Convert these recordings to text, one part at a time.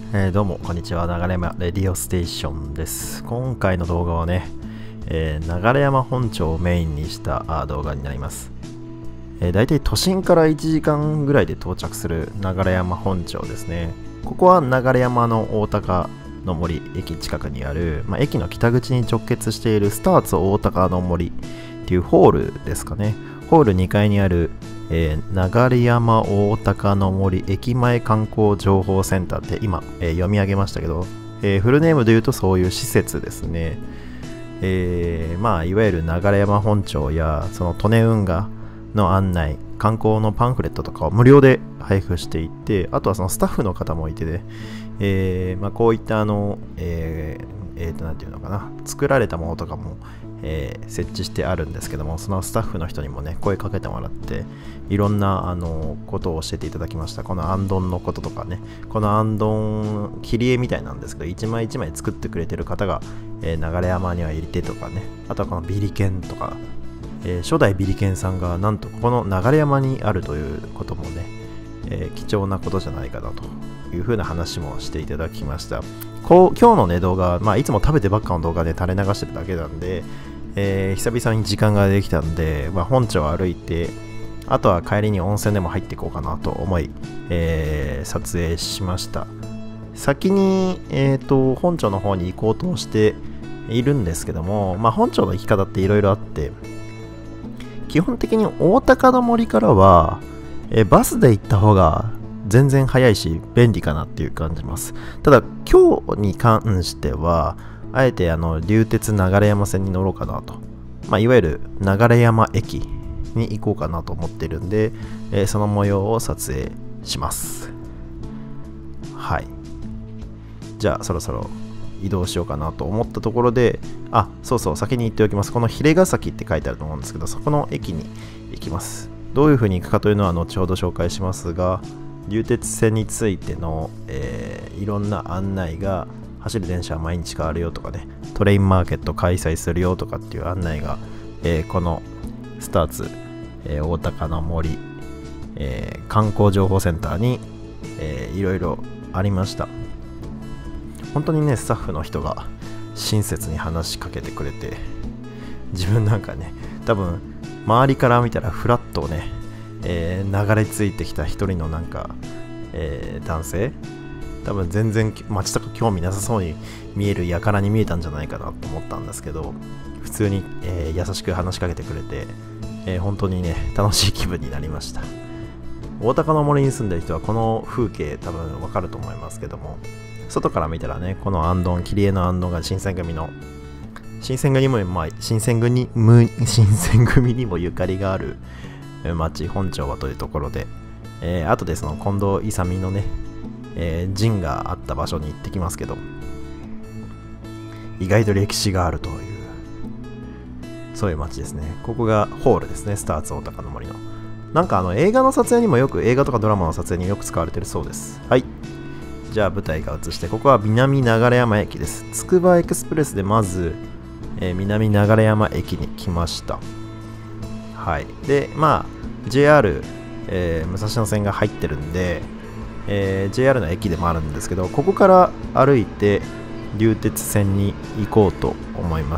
どうもこんにちは。流山レディオステーションです。今回の動画はね、流山本町をメインにした動画になります。だいたい都心から1時間ぐらいで到着する流山本町ですね。ここは流山の大高の森駅近くにある、駅の北口に直結しているスターツ大高の森っていうホールですかね。ホール2階にある流山大高の森駅前観光情報センターって今、読み上げましたけど、フルネームで言うとそういう施設ですね。いわゆる流山本町やその利根運河の案内、観光のパンフレットとかを無料で配布していて、あとはそのスタッフの方もいてね、こういったなんていうのかな、作られたものとかも設置してあるんですけども、そのスタッフの人にもね声かけてもらっていろんなことを教えていただきました。このあんどんのこととかね、このあんどん切り絵みたいなんですけど一枚一枚作ってくれてる方が、流山にはいてとかね、あとはこのビリケンとか、初代ビリケンさんがなんとこの流山にあるということもね、貴重なことじゃないかなという風な話もしていただきました。今日のね動画、いつも食べてばっかの動画で垂れ流してるだけなんで、久々に時間ができたんで、本町を歩いて、あとは帰りに温泉でも入っていこうかなと思い、撮影しました。先に、本町の方に行こうとしているんですけども、本町の行き方っていろいろあって、基本的に大高の森からは、バスで行った方が全然早いし便利かなっていう感じます。ただ今日に関してはあえて流鉄流山線に乗ろうかなと、いわゆる流山駅に行こうかなと思ってるんで、その模様を撮影します。はい、じゃあそろそろ移動しようかなと思ったところで、そう先に言っておきます。この比ヶ崎って書いてあると思うんですけど、そこの駅に行きます。どういう風に行くかというのは後ほど紹介しますが、流鉄線についての、いろんな案内が、走る電車は毎日変わるよとかね、トレインマーケット開催するよとかっていう案内が、このスターツ、大高の森、観光情報センターに、いろいろありました。本当にねスタッフの人が親切に話しかけてくれて、自分なんかね多分周りから見たらフラッとね、流れ着いてきた一人の男性、多分全然街とか興味なさそうに見える輩に見えたんじゃないかなと思ったんですけど、普通に、優しく話しかけてくれて、本当にね楽しい気分になりました。大高の森に住んでる人はこの風景多分わかると思いますけども、外から見たらね、このあんどん、切り絵のあんどんが新選組にもゆかりがある町、本町はというところで、後でその近藤勇のね、陣があった場所に行ってきますけど、意外と歴史があるというそういう町ですね。ここがホールですね、スターツ大高の森の。映画の撮影にも映画とかドラマの撮影によく使われてるそうです。はい、じゃあ舞台が移して、ここは南流山駅です。つくばエクスプレスでまず、南流山駅に来ました。はい、でJR、武蔵野線が入ってるんで、JR の駅でもあるんですけど、ここから歩いて流鉄線に行こうと思います。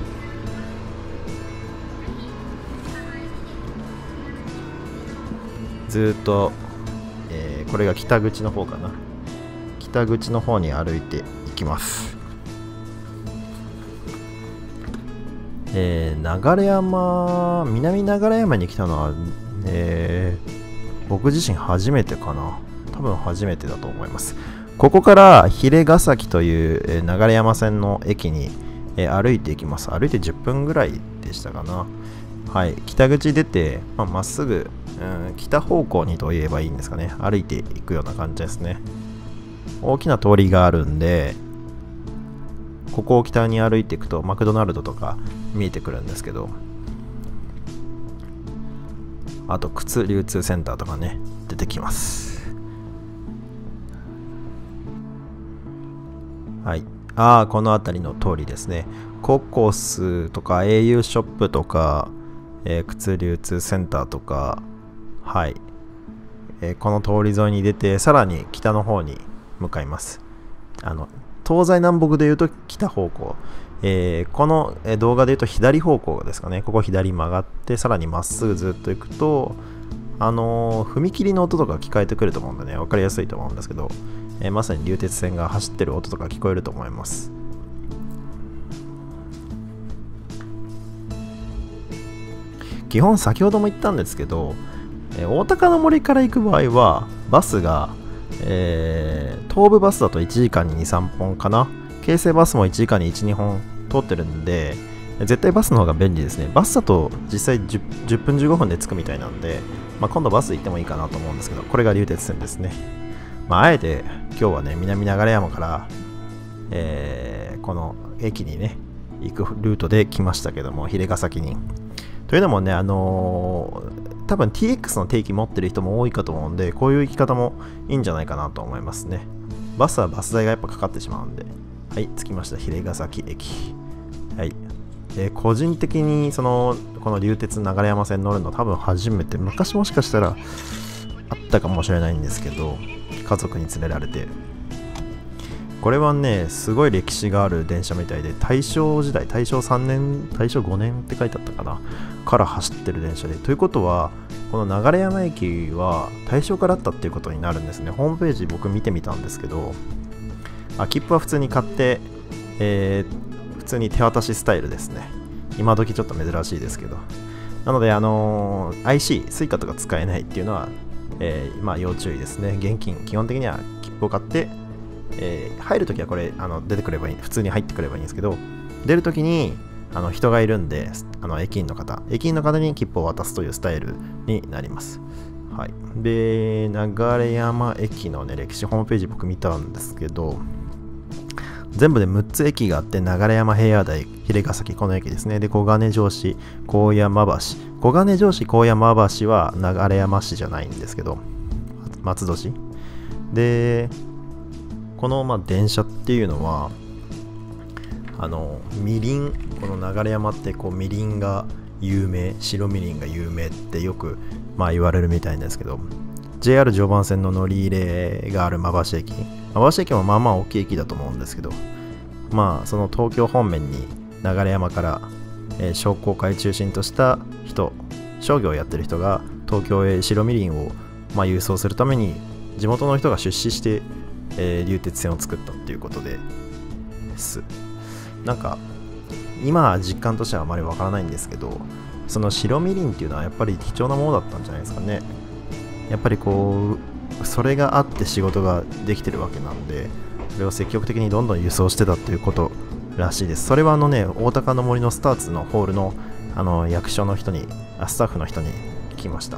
ずっと、これが北口の方かな、北口の方に歩いていきます。南流山に来たのは、僕自身初めてかな。多分初めてだと思います。ここから比ヶ崎という流山線の駅に歩いていきます。歩いて10分ぐらいでしたかな。はい、北口出てまっすぐ、北方向にと言えばいいんですかね、歩いていくような感じですね。大きな通りがあるんで、ここを北に歩いていくとマクドナルドとか見えてくるんですけど、あと靴流通センターとかね出てきます。はい、この辺りの通りですね。ココスとか au ショップとか、靴流通センターとか、はい、この通り沿いに出て、さらに北の方に向かいます。東西南北でいうと北方向、この動画でいうと左方向ですかね。ここ左曲がってさらにまっすぐずっと行くと踏切の音とか聞こえてくると思うんでね、分かりやすいと思うんですけど、まさに流鉄線が走ってる音とか聞こえると思います。基本先ほども言ったんですけど、大高の森から行く場合はバスが、東武バスだと1時間に 2,3 本かな、京成バスも1時間に 1,2 本通ってるんで、絶対バスの方が便利ですね。バスだと実際 10分15分で着くみたいなんで、今度バス行ってもいいかなと思うんですけど、これが流鉄線ですね。あえて今日はね、南流山から、この駅にね行くルートで来ましたけども、秀ヶ崎に。というのもね、多分 TX の定期持ってる人も多いかと思うんで、こういう行き方もいいんじゃないかなと思いますね。バスはバス代がやっぱかかってしまうんで。はい、着きました、秀ヶ崎駅。はい。個人的にこの流鉄流山線乗るの多分初めて、昔もしかしたらあったかもしれないんですけど、家族に連れられて、これはねすごい歴史がある電車みたいで、大正時代、大正3年大正5年って書いてあったかなから走ってる電車で、ということはこの流山駅は大正からあったっていうことになるんですね。ホームページ僕見てみたんですけど、切符は普通に買って、普通に手渡しスタイルですね。今時ちょっと珍しいですけど、なのでIC スイカとか使えないっていうのは、要注意ですね。現金、基本的には切符を買って、入るときはこれ出てくればいい、普通に入ってくればいいんですけど、出るときに人がいるんで、駅員の方に切符を渡すというスタイルになります。はい。で、流山駅のね歴史、ホームページ僕見たんですけど、全部で6つ駅があって、流山平野台、秀ヶ崎、この駅ですね。で、小金城市、高山橋。小金城市、高山橋は流山市じゃないんですけど、松戸市。で、この電車っていうのは、みりん、この流山ってみりんが有名、白みりんが有名ってよく言われるみたいですけど、JR 常磐線の乗り入れがある馬橋駅もまあまあ大きい駅だと思うんですけど、その東京方面に流山から、商工会中心とした人、商業をやってる人が東京へ白みりんを、郵送するために地元の人が出資して、流鉄線を作ったっていうことです。なんか今実感としてはあまりわからないんですけど、その白みりんっていうのはやっぱり貴重なものだったんじゃないですかね。やっぱりそれがあって仕事ができてるわけなんで、それを積極的にどんどん輸送してたっていうことらしいです。それは大高の森のスターツのホールの役所の人に、スタッフの人に聞きました。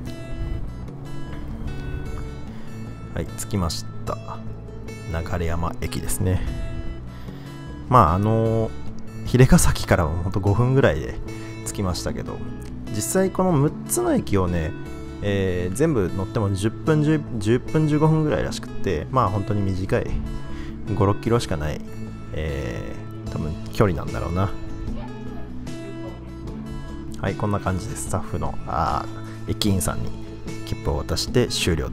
はい、着きました。流山駅ですね。秀ヶ崎からはほんと5分ぐらいで着きましたけど、実際この6つの駅をね、全部乗っても10分15分ぐらいらしくて、本当に短い5、6キロしかない、多分距離なんだろうな。はい、こんな感じです。スタッフの駅員さんに切符を渡して終了です。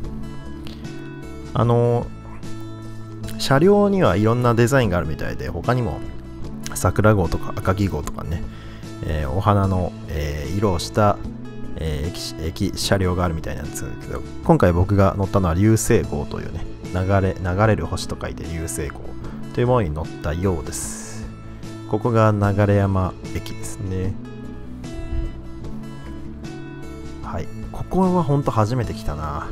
車両にはいろんなデザインがあるみたいで、他にも桜号とか赤城号とかね、お花の、色をした駅車両があるみたいなんですけど、今回僕が乗ったのは流星号というね、流れる星と書いて流星号というものに乗ったようです。ここが流山駅ですね。はい、ここは本当初めて来たな。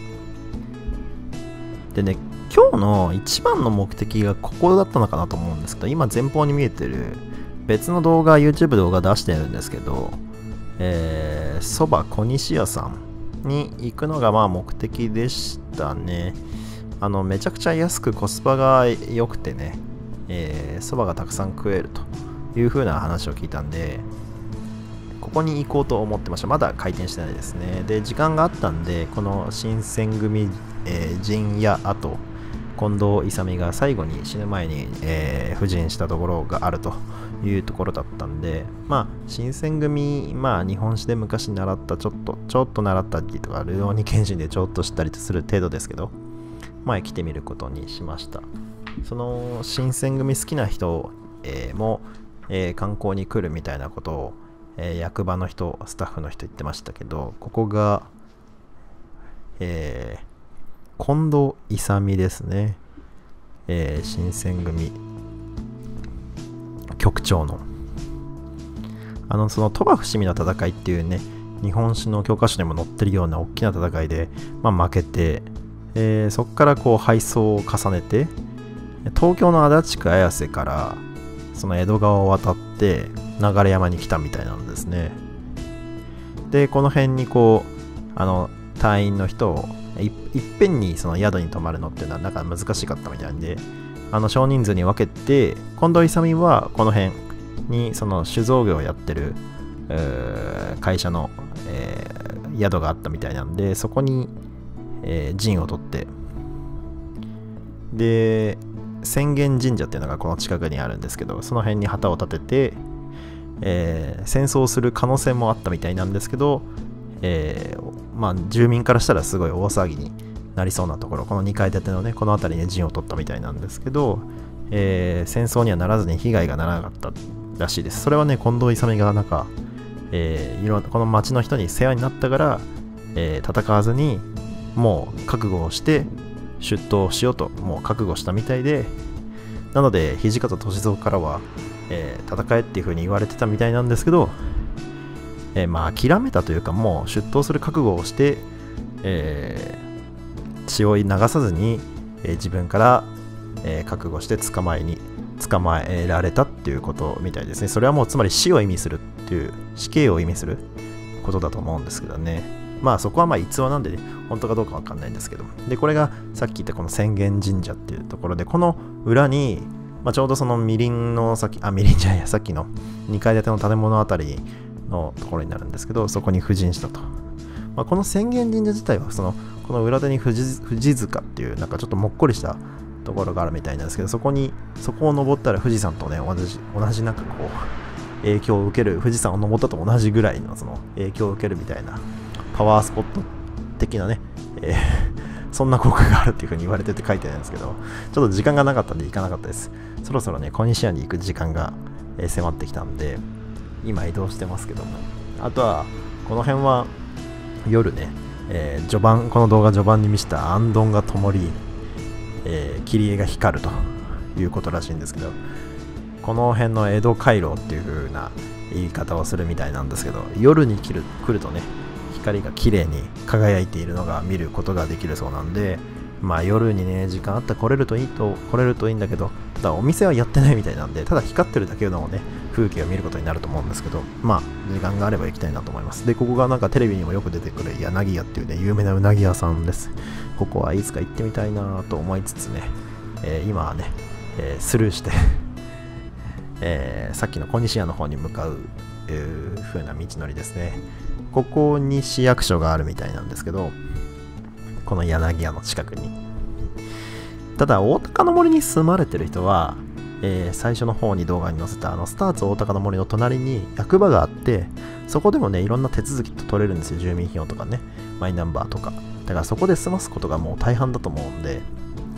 でね、今日の一番の目的がここだったのかなと思うんですけど、今前方に見えてる別の動画、YouTube 動画出してるんですけど、そば小西屋さんに行くのが目的でしたね。めちゃくちゃ安くコスパが良くてね、そばがたくさん食えるという風な話を聞いたんで、ここに行こうと思ってました。まだ開店してないですね。で、時間があったんで、この新選組、陣屋跡、近藤勇が最後に死ぬ前に、布陣したところがあるというところだったんで、新選組、日本史で昔習ったちょっと習ったりとか、ルローニケンシンでちょっと知ったりする程度ですけど、 前来てみることにしました。その新選組好きな人、も、観光に来るみたいなことを、役場の人、スタッフの人言ってましたけど、ここが、近藤勇ですね。新選組局長のその鳥羽伏見の戦いっていうね、日本史の教科書にも載ってるような大きな戦いで、負けて、そこからこう敗走を重ねて、東京の足立区綾瀬からその江戸川を渡って流山に来たみたいなんですね。でこの辺にこう隊員の人をいっぺんにその宿に泊まるのっていうのはなんか難しかったみたいで、少人数に分けて、近藤勇はこの辺にその酒造業をやってる会社の、宿があったみたいなんで、そこに、陣を取って、で浅間神社っていうのがこの近くにあるんですけど、その辺に旗を立てて、戦争する可能性もあったみたいなんですけど、住民からしたらすごい大騒ぎになりそうなところ、この2階建てのね、この辺りに陣を取ったみたいなんですけど、戦争にはならずに被害がならなかったらしいです。それはね、近藤勇がなんか、この町の人に世話になったから、戦わずにもう覚悟をして出頭しようともう覚悟したみたいで、なので土方歳三からは、戦えっていう風に言われてたみたいなんですけど、諦めたというか、もう出頭する覚悟をして、血を流さずに、自分から、覚悟して捕まえられたっていうことみたいですね。それはもうつまり死を意味するっていう、死刑を意味することだと思うんですけどね。そこは逸話なんで、ね、本当かどうかわかんないんですけど。で、これがさっき言ったこの浅間神社っていうところで、この裏に、ちょうどそのみりんのさっきの2階建ての建物あたりのところになるんですけど、そこに布陣したと。この浅間神社自体はこの裏手に富士塚っていうなんかちょっともっこりしたところがあるみたいなんですけど、そこを登ったら富士山とね、同じなんかこう影響を受ける、富士山を登ったと同じぐらいのその影響を受けるみたいなパワースポット的なね、そんな効果があるっていう風に言われてて書いてないんですけど、ちょっと時間がなかったんで行かなかったです。そろそろね、小西屋に行く時間が、迫ってきたんで、今移動してますけども、あとはこの辺は夜ね、この動画序盤に見せた行灯が灯り、切り絵が光るということらしいんですけど、この辺の江戸回廊っていう風な言い方をするみたいなんですけど、夜に来るとね、光が綺麗に輝いているのが見ることができるそうなんで、夜にね、時間あったら来れるといいんだけど、ただお店はやってないみたいなんで、ただ光ってるだけのね、風景を見ることになると思うんですけど、時間があれば行きたいなと思います。で、ここがなんかテレビにもよく出てくる柳屋っていうね、有名なうなぎ屋さんです。ここはいつか行ってみたいなと思いつつね、今はね、スルーしてさっきの小西屋の方に向かう風な道のりですね。ここに市役所があるみたいなんですけど、この柳屋の近くに。ただ、大鷹の森に住まれてる人は、最初の方に動画に載せたスターツ大鷹の森の隣に役場があって、そこでもね、いろんな手続きと取れるんですよ。住民票とかね、マイナンバーとか。だからそこで済ますことがもう大半だと思うんで、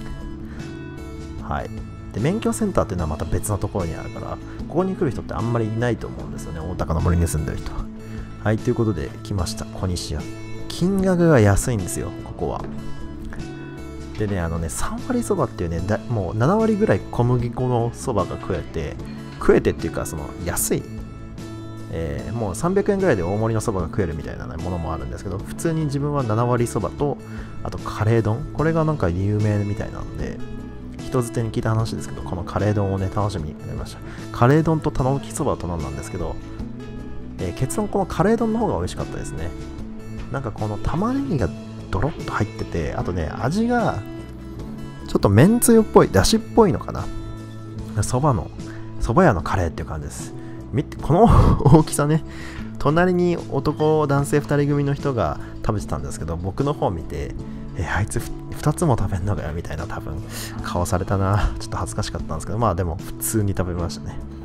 はい。で、免許センターっていうのはまた別のところにあるから、ここに来る人ってあんまりいないと思うんですよね。大鷹の森に住んでる人。はい、ということで来ました、小西屋。金額が安いんですよ、ここは。でね、3割そばっていうね、もう7割ぐらい小麦粉のそばが食えてっていうか、安い、もう300円ぐらいで大盛りのそばが食えるみたいな、ものもあるんですけど、普通に自分は7割そばと、あとカレー丼、これがなんか有名みたいなんで、人づてに聞いた話ですけど、このカレー丼をね、楽しみになりました。カレー丼とたぬきそばを頼んだんですけど、結論このカレー丼の方が美味しかったですね。なんかこの玉ねぎがドロッと入ってて、あとね、味がちょっとめんつゆっぽい、だしっぽいのかな。そば屋のカレーっていう感じです。見て、この大きさね、隣に男性2人組の人が食べてたんですけど、僕の方見て、あいつ2つも食べんのかよみたいな多分顔されたな。ちょっと恥ずかしかったんですけど、でも普通に食べましたね。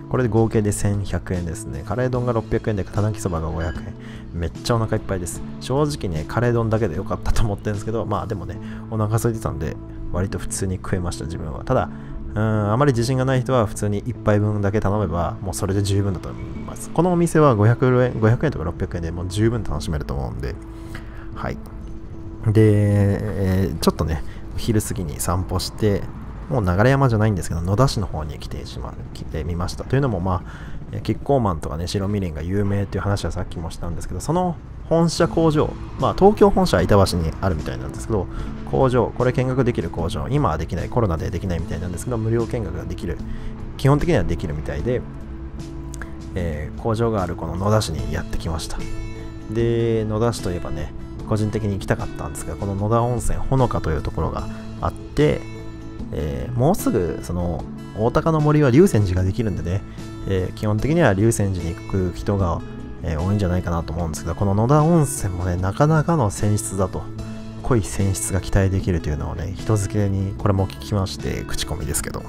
これで合計で1100円ですね。カレー丼が600円でたぬきそばが500円。めっちゃお腹いっぱいです。正直ね、カレー丼だけで良かったと思ってるんですけど、まあでもね、お腹空いてたんで割と普通に食えました、自分は。ただあまり自信がない人は普通に1杯分だけ頼めばもうそれで十分だと思います。このお店は500円とか600円でもう十分楽しめると思うんで、はい。で、ちょっとね、昼過ぎに散歩して、もう流山じゃないんですけど、野田市の方に来てみました。というのも、まあ、キッコーマンとかね、白みりんが有名という話はさっきもしたんですけど、その本社工場、まあ、東京本社は板橋にあるみたいなんですけど、工場、これ見学できる工場、今はできない、コロナでできないみたいなんですけど、無料見学ができる、基本的にはできるみたいで、工場があるこの野田市にやってきました。で、野田市といえばね、個人的に行きたかったんですが、この野田温泉ほのかというところがあって、もうすぐその大高の森は龍泉寺ができるんでね、基本的には龍泉寺に行く人が、多いんじゃないかなと思うんですけど、この野田温泉もね、なかなかの泉質だと、濃い泉質が期待できるというのをね、人付けにこれも聞きまして、口コミですけど、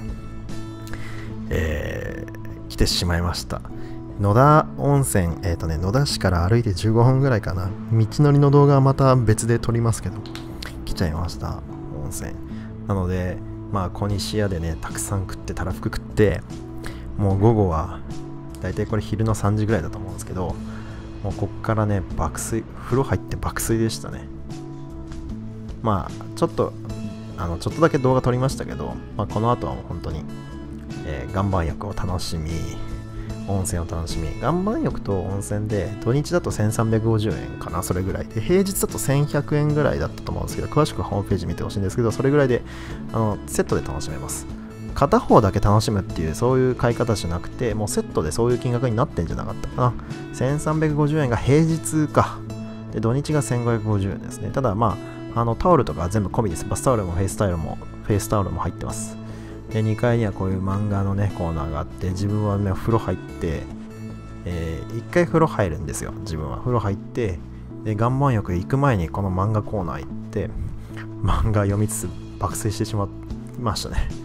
来てしまいました。野田温泉、野田市から歩いて15分ぐらいかな。道のりの動画はまた別で撮りますけど、来ちゃいました、温泉。なので、まあ、小西屋でね、たくさん食って、たらふく食って、もう午後は、だいたいこれ昼の3時ぐらいだと思うんですけど、もうこっからね、風呂入って爆睡でしたね。まあ、ちょっとだけ動画撮りましたけど、まあ、この後はもう本当に、岩盤浴を楽しみ、温泉を楽しみ、岩盤浴と温泉で土日だと1350円かな、それぐらいで、平日だと1100円ぐらいだったと思うんですけど、詳しくはホームページ見てほしいんですけど、それぐらいでセットで楽しめます。片方だけ楽しむっていうそういう買い方じゃなくて、もうセットでそういう金額になってんじゃなかったかな。1350円が平日か、で土日が1550円ですね。ただまあタオルとかは全部込みです。バスタオルもフェイスタオルも入ってます。で2階にはこういう漫画のねコーナーがあって、自分はね風呂入って、1回風呂入るんですよ。自分は風呂入って、で岩盤浴行く前にこの漫画コーナー行って漫画読みつつ爆睡してしまいましたね。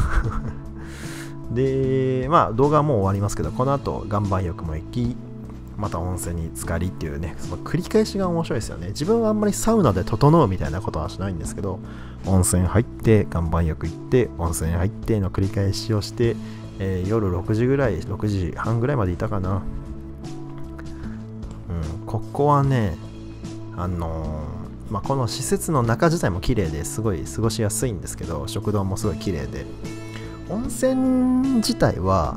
でまあ動画はもう終わりますけど、この後岩盤浴も行き、また温泉に浸かりっていうね、その繰り返しが面白いですよね。自分はあんまりサウナで整うみたいなことはしないんですけど、温泉入って岩盤浴行って温泉入っての繰り返しをして、夜6時半ぐらいまでいたかな。ここはねまあ、この施設の中自体も綺麗ですごい過ごしやすいんですけど、食堂もすごい綺麗で、温泉自体は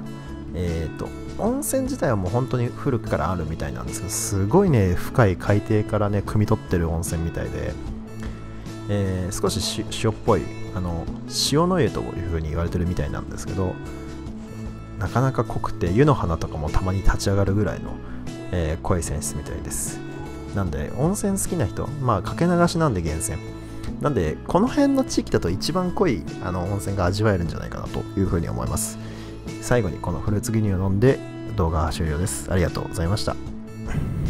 もう本当に古くからあるみたいなんですけど、すごいね深い海底からね汲み取ってる温泉みたいで、少し塩っぽい塩の湯という風に言われてるみたいなんですけど、なかなか濃くて湯の花とかもたまに立ち上がるぐらいの、濃い泉質みたいです。なんで温泉好きな人、まあかけ流しなんで源泉なんで、この辺の地域だと一番濃い温泉が味わえるんじゃないかなというふうに思います。最後にこのフルーツ牛乳を飲んで動画終了です。ありがとうございました。